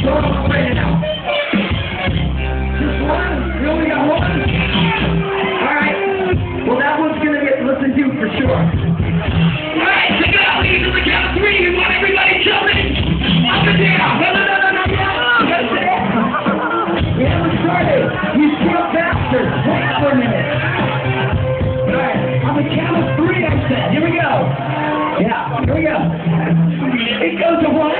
Go on right now. Just one? We only got one? Alright. Well, that one's going to get listened to for sure. Alright, check it out, ladies. On the count of three, we want everybody jumping up and down. No. That's it. We haven't started. You jump faster. Wait for a minute. Alright, on the count of three, I said. Here we go. Yeah, here we go. It goes to one.